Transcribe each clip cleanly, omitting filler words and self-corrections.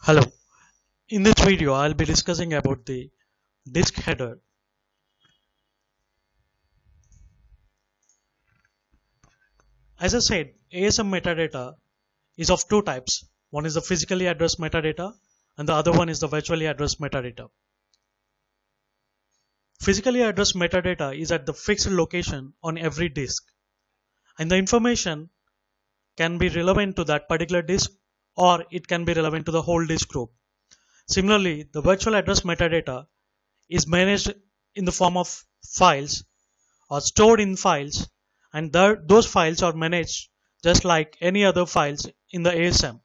Hello, in this video I'll be discussing about the disk header. As I said, ASM metadata is of two types. One is the physically addressed metadata and the other one is the virtually addressed metadata. Physically addressed metadata is at the fixed location on every disk, and the information can be relevant to that particular disk or it can be relevant to the whole disk group. Similarly, the virtual address metadata is managed in the form of files or stored in files, and those files are managed just like any other files in the ASM.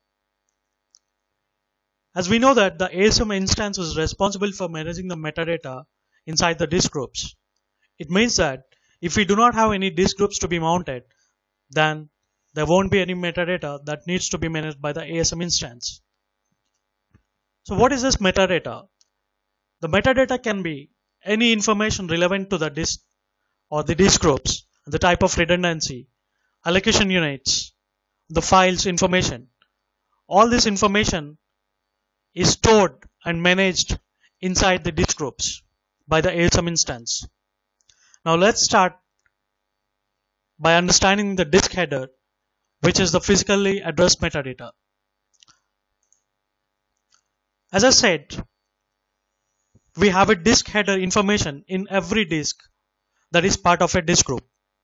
As we know that the ASM instance is responsible for managing the metadata inside the disk groups. It means that if we do not have any disk groups to be mounted, then there won't be any metadata that needs to be managed by the ASM instance. So what is this metadata? The metadata can be any information relevant to the disk or the disk groups, the type of redundancy, allocation units, the files information. All this information is stored and managed inside the disk groups by the ASM instance. Now let's start by understanding the disk header, which is the physically addressed metadata. As I said, we have a disk header information in every disk that is part of a disk group.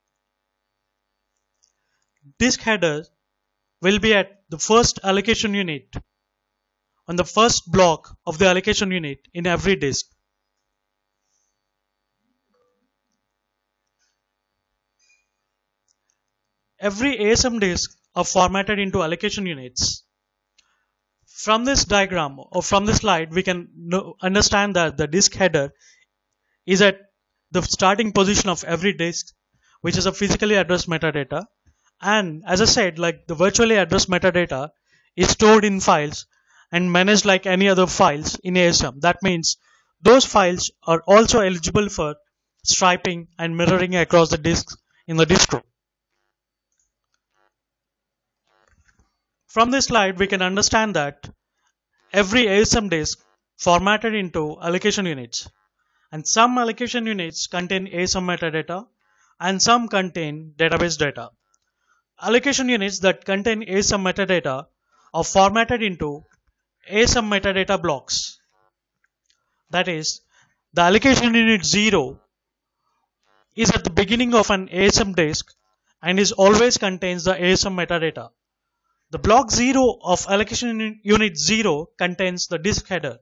Disk header will be at the first allocation unit on the first block of the allocation unit in every disk. Every ASM disk are formatted into allocation units. From this diagram or from this slide, we can understand that the disk header is at the starting position of every disk, which is a physically addressed metadata. And as I said, like the virtually addressed metadata is stored in files and managed like any other files in ASM. That means those files are also eligible for striping and mirroring across the disks in the disk group. From this slide, we can understand that every ASM disk formatted into allocation units, and some allocation units contain ASM metadata and some contain database data. Allocation units that contain ASM metadata are formatted into ASM metadata blocks. That is, the allocation unit 0 is at the beginning of an ASM disk and is always contains the ASM metadata. The block 0 of allocation unit 0 contains the disk header.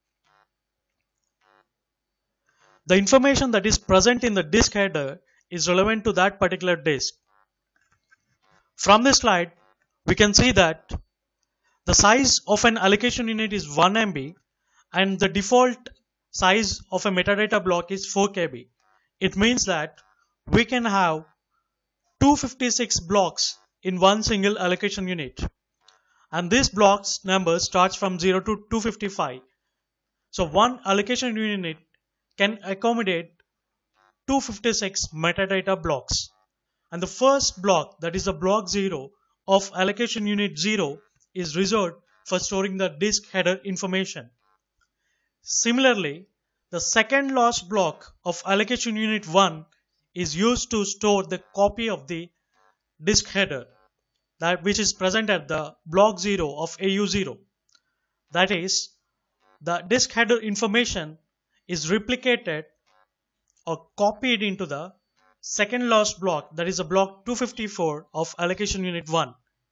The information that is present in the disk header is relevant to that particular disk. From this slide, we can see that the size of an allocation unit is 1 MB and the default size of a metadata block is 4 KB. It means that we can have 256 blocks in one single allocation unit. And this block's number starts from 0 to 255. So one allocation unit can accommodate 256 metadata blocks. And the first block, that is the block 0 of allocation unit 0, is reserved for storing the disk header information. Similarly, the second last block of allocation unit 1 is used to store the copy of the disk header, that which is present at the block 0 of AU0. That is, the disk header information is replicated or copied into the second last block, that is a block 254 of allocation unit 1.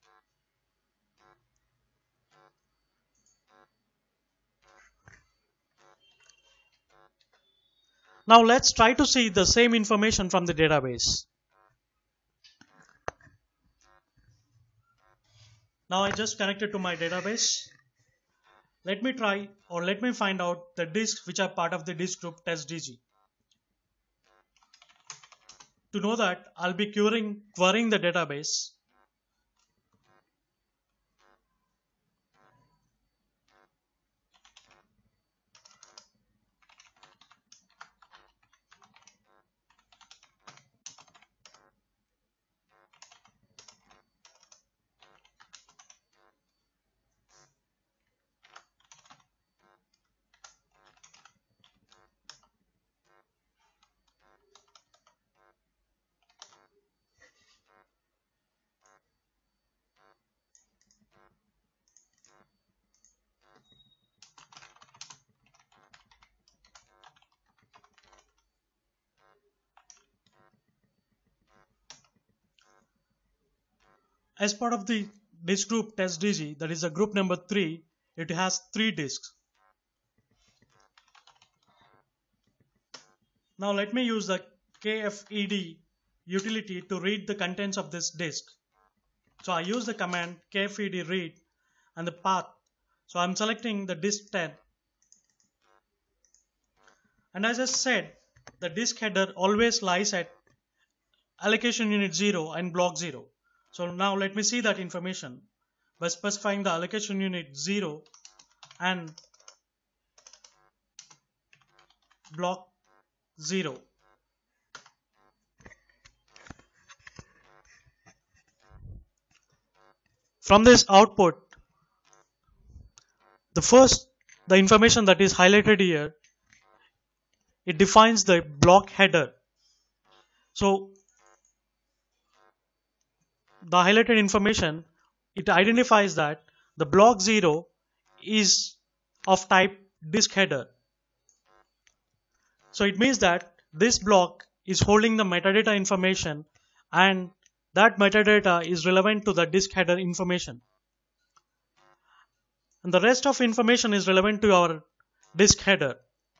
Now let's try to see the same information from the database. Now I just connected to my database. Let me try or let me find out the disks which are part of the disk group testdg. To know that, I'll be querying the database. As part of the disk group testdg, that is a group number 3, it has 3 disks. Now let me use the kfed utility to read the contents of this disk. So I use the command kfed read and the path. So I'm selecting the disk 10. And as I said, the disk header always lies at allocation unit 0 and block 0. So now let me see that information by specifying the allocation unit 0 and block 0. From this output, the information that is highlighted here, it defines the block header. So the highlighted information, it identifies that the block 0 is of type disk header. So it means that this block is holding the metadata information, and that metadata is relevant to the disk header information. And the rest of information is relevant to our disk header.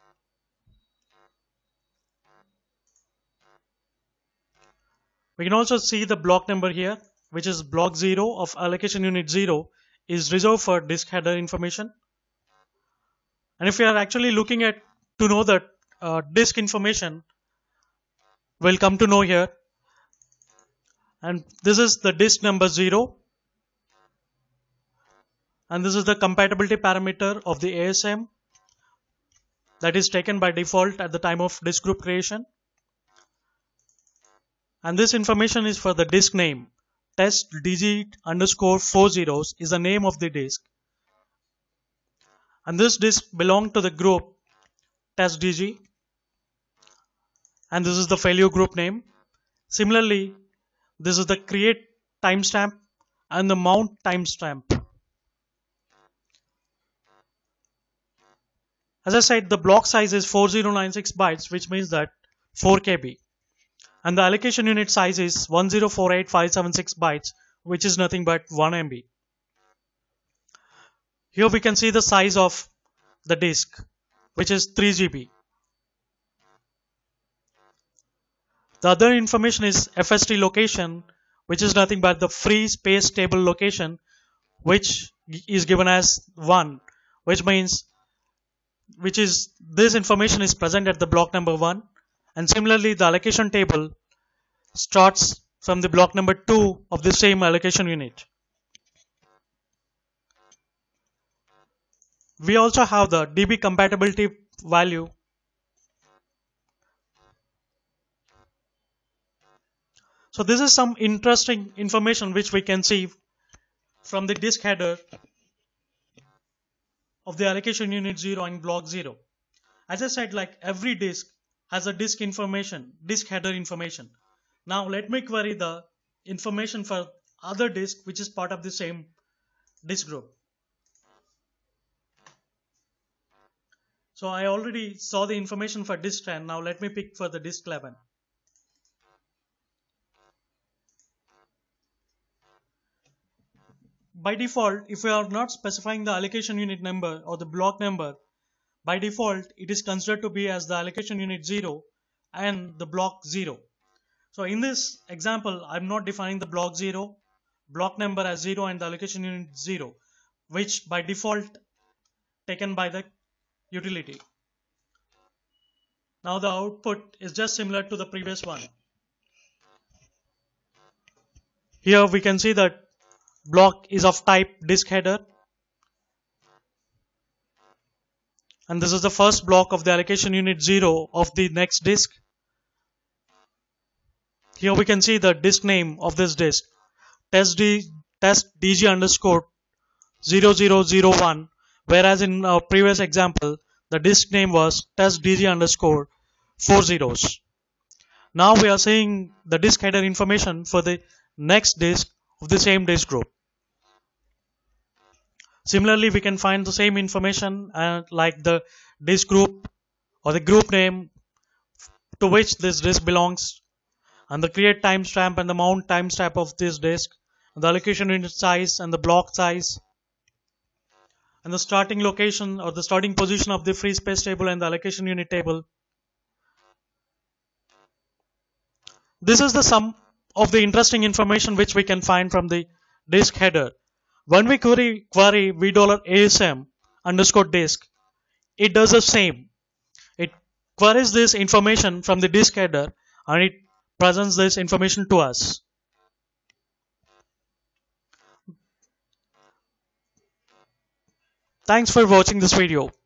We can also see the block number here, which is block 0 of allocation unit 0 is reserved for disk header information. And if we are actually looking at to know that disk information, we'll come to know here. And this is the disk number 0. And this is the compatibility parameter of the ASM that is taken by default at the time of disk group creation. And this information is for the disk name. testdg_40 is the name of the disk. And this disk belongs to the group testdg. And this is the failure group name. Similarly, this is the create timestamp and the mount timestamp. As I said, the block size is 4096 bytes, which means that 4 KB. And the allocation unit size is 1048576 bytes, which is nothing but 1 MB. Here we can see the size of the disk, which is 3 GB. The other information is FST location, which is nothing but the free space table location, which is given as 1, which means this information is present at the block number 1. And similarly, the allocation table starts from the block number 2 of the same allocation unit. We also have the DB compatibility value. So this is some interesting information which we can see from the disk header of the allocation unit 0 and block 0. As I said, like every disk has a disk header information. Now let me query the information for other disk which is part of the same disk group. So I already saw the information for disk 10. Now let me pick for the disk 11. By default, if we are not specifying the allocation unit number or the block number, by default it is considered to be as the allocation unit 0 and the block 0. So in this example, I'm not defining the block 0, block number as 0 and the allocation unit 0, which by default taken by the utility. Now the output is just similar to the previous one. Here we can see that block is of type disk header, and this is the first block of the allocation unit 0 of the next disk. Here we can see the disk name of this disk, testdg_0001, whereas in our previous example the disk name was testdg_40. Now we are seeing the disk header information for the next disk of the same disk group. Similarly, we can find the same information like the disk group or the group name to which this disk belongs, and the create timestamp and the mount timestamp of this disk, the allocation unit size and the block size, and the starting location or the starting position of the free space table and the allocation unit table. This is the sum of the interesting information which we can find from the disk header. When we query $v$asm underscore disk, it does the same. It queries this information from the disk header and it presents this information to us. Thanks for watching this video.